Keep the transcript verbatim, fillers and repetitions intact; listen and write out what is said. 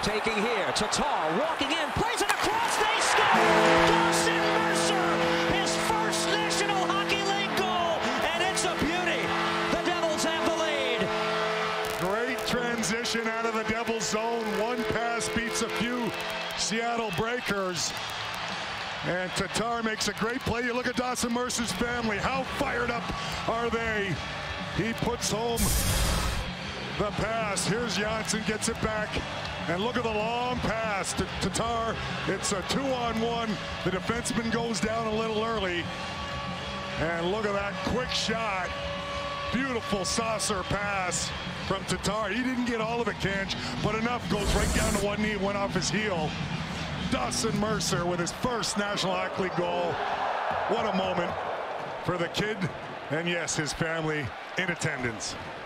Taking here, Tatar walking in, plays it across, they score! Dawson Mercer, his first National Hockey League goal, and it's a beauty. The Devils have the lead. Great transition out of the Devils zone. One pass beats a few Seattle Breakers. And Tatar makes a great play. You look at Dawson Mercer's family. How fired up are they? He puts home the pass. Here's Janssen, gets it back. And look at the long pass to Tatar. It's a two-on-one. The defenseman goes down a little early. And look at that quick shot. Beautiful saucer pass from Tatar. He didn't get all of it, Kanch, but enough. Goes right down to one knee, went off his heel. Dawson Mercer with his first National Hockey League goal. What a moment for the kid, and yes, his family in attendance.